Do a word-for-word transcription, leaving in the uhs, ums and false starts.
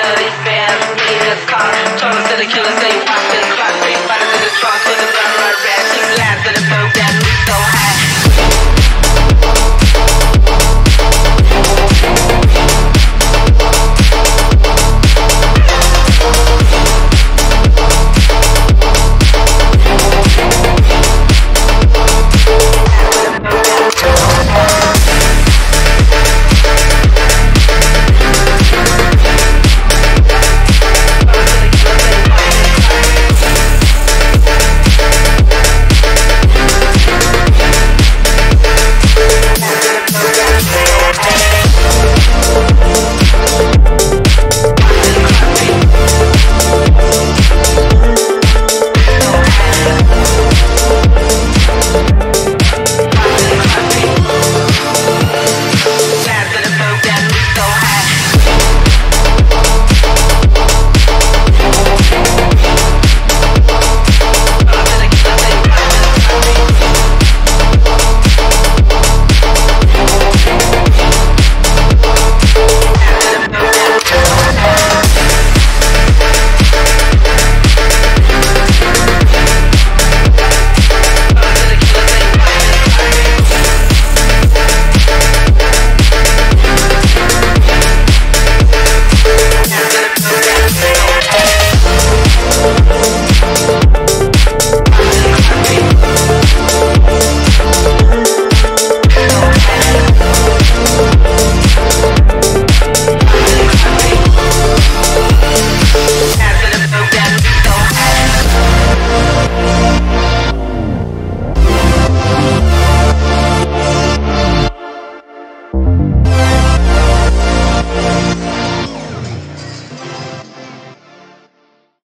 to these fans, need this car. Told them to the killers, they watch this clock. Three fighters in the trunk with a gun, right red. Two lads in the boat.